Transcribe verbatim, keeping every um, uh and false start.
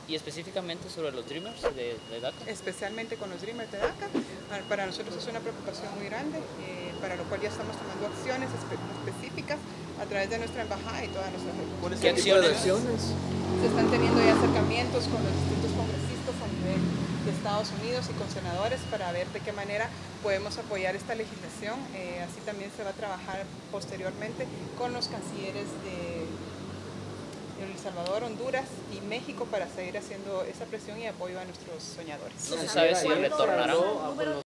Y específicamente sobre los Dreamers de, de DACA. Especialmente con los Dreamers de DACA, para nosotros es una preocupación muy grande, eh, para lo cual ya estamos tomando acciones espe específicas a través de nuestra embajada y todas nuestras ¿Cuáles ¿Qué acciones? acciones? Se están teniendo ya acercamientos con los distintos congresistas a nivel de Estados Unidos y con senadores para ver de qué manera podemos apoyar esta legislación. Eh, así también se va a trabajar posteriormente con los cancilleres de El Salvador, Honduras y México para seguir haciendo esa presión y apoyo a nuestros soñadores. No se sabe si retornarán.